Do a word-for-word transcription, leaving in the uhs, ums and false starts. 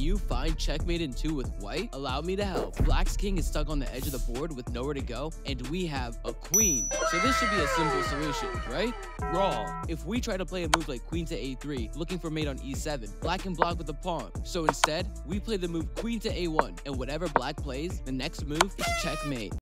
you find checkmate in two with white? Allow me to help. Black's king is stuck on the edge of the board with nowhere to go, and we have a queen. So this should be a simple solution, right? Wrong. If we try to play a move like queen to a three, looking for mate on e seven, black can block with a pawn. So instead, we play the move queen to a one, and whatever black plays, the next move is checkmate.